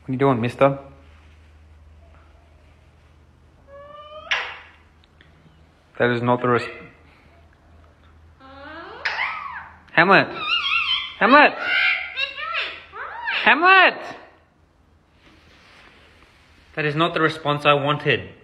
What are you doing, mister? That is not the Hamlet! Hamlet! Hamlet! That is not the response I wanted.